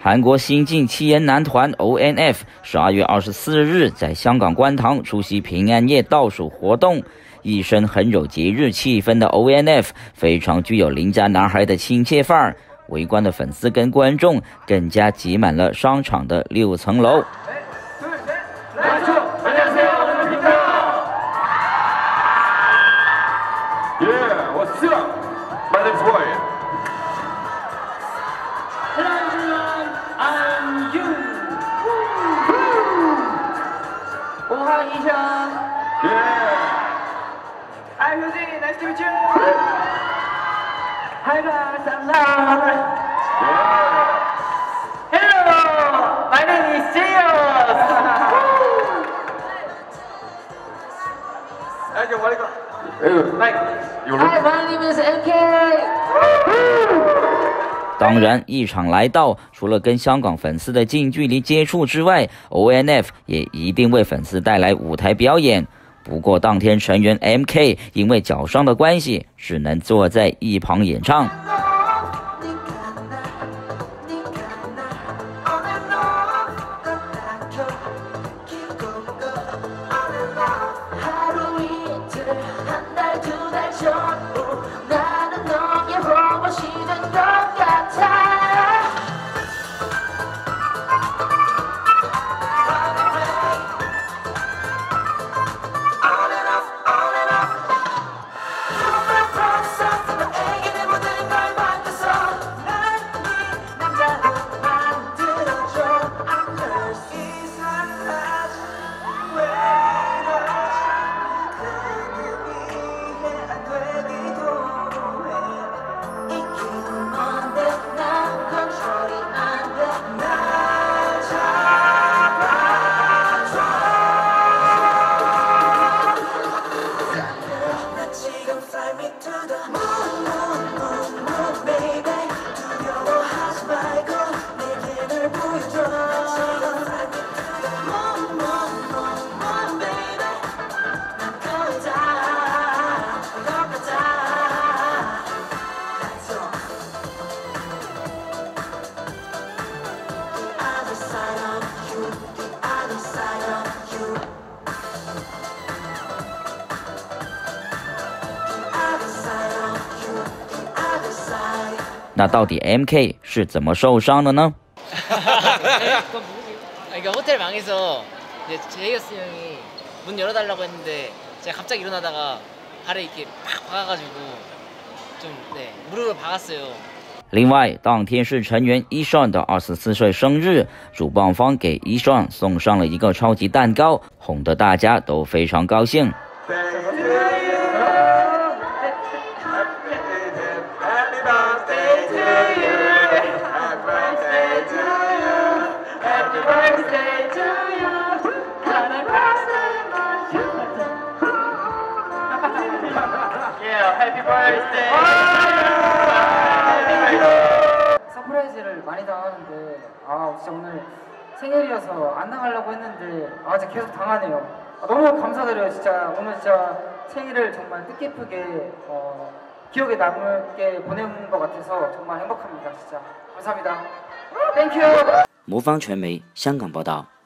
韩国新晋七人男团 ONF 12月24日在香港观塘出席平安夜倒数活动。一身很有节日气氛的 ONF 非常具有邻家男孩的亲切范儿，围观的粉丝跟观众更加挤满了商场的6层楼。 Hi, Houdini. Nice to meet you. Hi, guys. I'm Lam. Hello. My name is Jios. Hi, my name is MK. 当然，一场来到，除了跟香港粉丝的近距离接触之外 ，ONF 也一定为粉丝带来舞台表演。不过，当天成员 MK 因为脚伤的关系，只能坐在一旁演唱。那到底 MK 是怎么受伤的呢？ 그러니까 호텔 방에서 이제 제이어스 형이 문 열어달라고 했는데 제가 갑자기 일어나다가 발에 이렇게 팍 박아가지고 좀 무릎을 박았어요. 另外，当天是成员Eason的24岁生日，主办方给Eason送上了一个超级蛋糕，哄得大家都非常高兴。 Happy birthday! 서프라이즈를 많이 당하는데 진짜 오늘 생일이어서 안 당하려고 했는데 진짜 계속 당하네요. 너무 감사드려요. 진짜 오늘 진짜 생일을 정말 뜻깊게 기억에 남게 보내는 것 같아서 정말 행복합니다. 진짜 감사합니다. Thank you. 魔方传媒香港报道。